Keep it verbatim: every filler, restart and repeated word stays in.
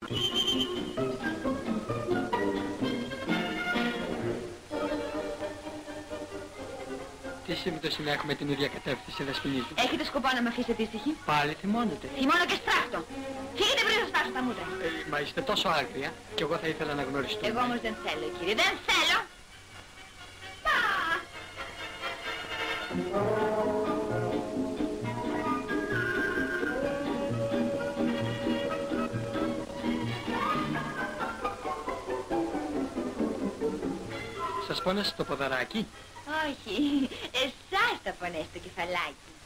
Τι σύμπτωση να έχουμε την ίδια κατεύθυνση, Δεσποινίδη? Έχετε σκοπό να με αφήσετε ήσυχη? Πάλι θυμώνετε. Θυμώνω και στράφτω. Φύγετε πριν σας φτάσω τα μούτρα. Ε, μα είστε τόσο άγρια και εγώ θα ήθελα να γνωριστούμε. Εγώ όμως δεν θέλω, κύριε, δεν θέλω. Σας πόνεσε το ποδαράκι? Όχι, εσάς θα πονέσει το κεφαλάκι.